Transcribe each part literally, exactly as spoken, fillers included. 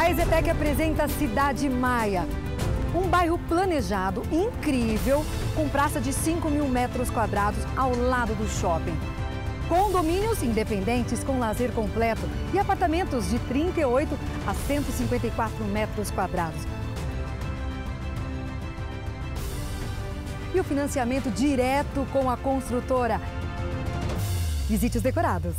A EZTEC apresenta Cidade Maia, um bairro planejado, incrível, com praça de cinco mil metros quadrados ao lado do shopping. Condomínios independentes com lazer completo e apartamentos de trinta e oito a cento e cinquenta e quatro metros quadrados. E o financiamento direto com a construtora. Visite os decorados.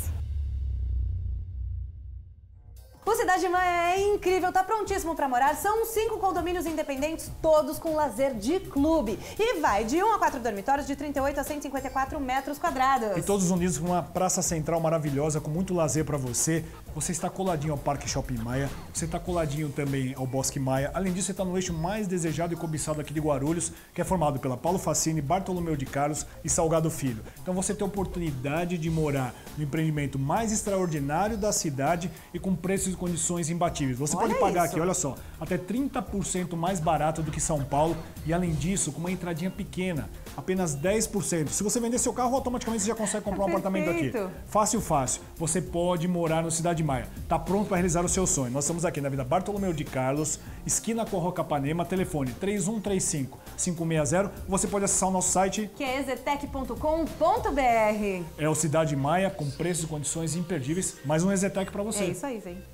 O Cidade Maia é incrível, tá prontíssimo para morar. São cinco condomínios independentes, todos com lazer de clube. E vai de um a quatro dormitórios de trinta e oito a cento e cinquenta e quatro metros quadrados. E todos unidos com uma praça central maravilhosa, com muito lazer para você. Você está coladinho ao Parque Shopping Maia, você está coladinho também ao Bosque Maia. Além disso, você está no eixo mais desejado e cobiçado aqui de Guarulhos, que é formado pela Paulo Facini, Bartolomeu de Carlos e Salgado Filho. Então você tem a oportunidade de morar no empreendimento mais extraordinário da cidade e com preços e condições imbatíveis. Você Olha pode pagar isso. aqui, olha só, até trinta por cento mais barato do que São Paulo e, além disso, com uma entradinha pequena, apenas dez por cento. Se você vender seu carro, automaticamente você já consegue comprar um apartamento aqui. Fácil, fácil. Você pode morar no Cidade Maia. Tá pronto para realizar o seu sonho. Nós estamos aqui na Avenida Bartolomeu de Carlos, esquina com a Rua Capanema, telefone três um três cinco, cinco seis zero. Você pode acessar o nosso site, que é ezetec ponto com ponto br. É o Cidade Maia, com preços e condições imperdíveis. Mais um EZTEC para você. É isso aí, gente.